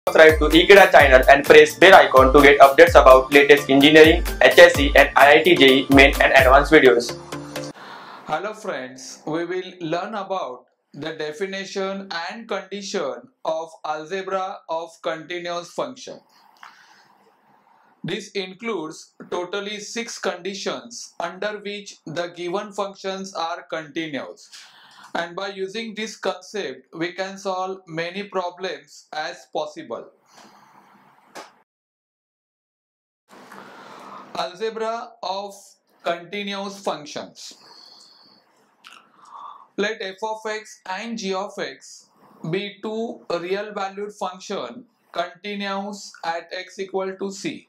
subscribe to Ekeeda channel and press bell icon to get updates about latest engineering, HSC and IIT JEE main and advanced videos. Hello friends, we will learn about the definition and condition of algebra of continuous function. This includes totally 6 conditions under which the given functions are continuous. And by using this concept, we can solve many problems as possible. Algebra of continuous functions. Let f of x and g of x be two real valued functions continuous at x equal to c.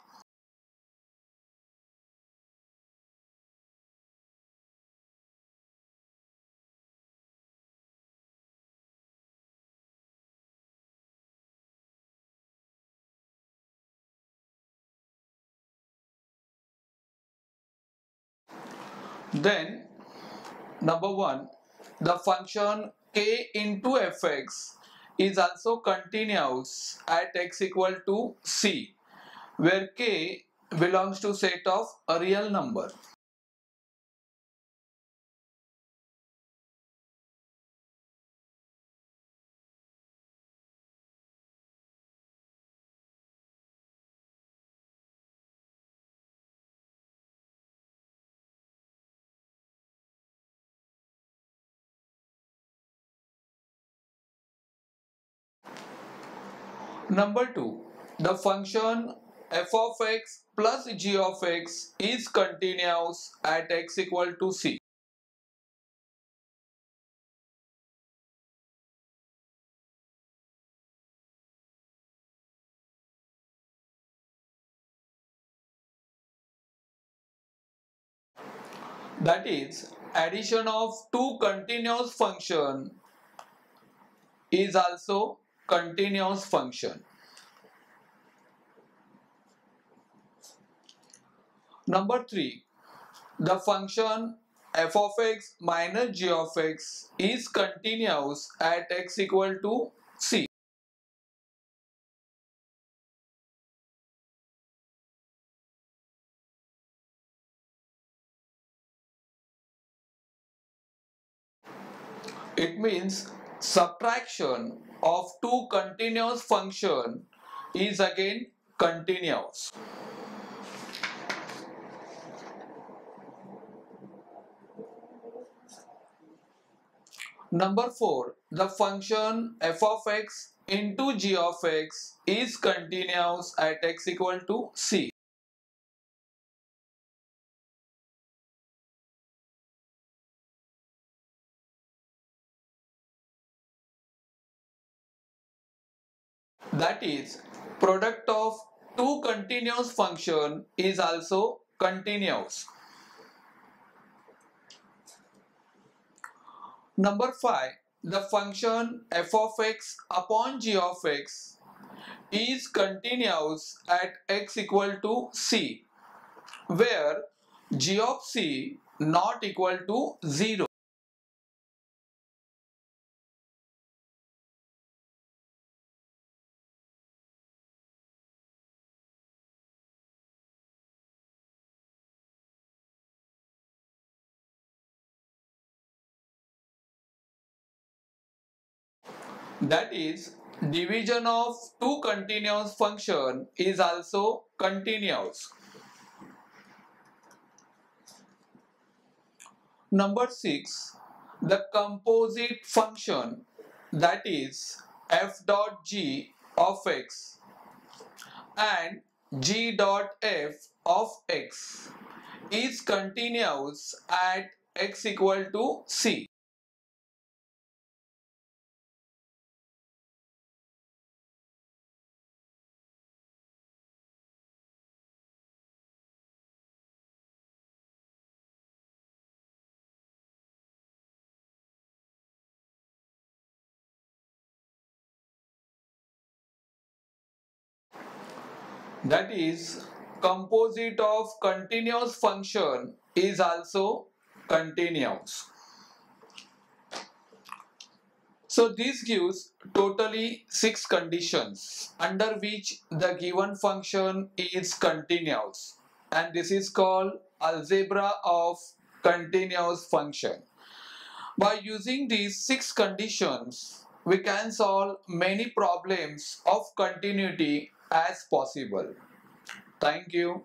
Then number 1, the function k into fx is also continuous at x equal to c, where k belongs to set of a real number. Number 2, the function f of x plus g of x is continuous at x equal to c. That is, addition of two continuous function is also continuous function. Number 3, the function f of x minus g of x is continuous at x equal to c. It means subtraction of two continuous function is again continuous. Number 4, the function f of x into g of x is continuous at x equal to c. That is, product of two continuous function is also continuous. Number 5, the function f of x upon g of x is continuous at x equal to c, where g of c not equal to 0. That is, division of two continuous function is also continuous. Number 6, the composite function, that is f dot g of x and g dot f of x is continuous at x equal to c. That is, composite of continuous function is also continuous. So this gives totally 6 conditions under which the given function is continuous, and this is called algebra of continuous function. By using these 6 conditions, we can solve many problems of continuity as possible. Thank you.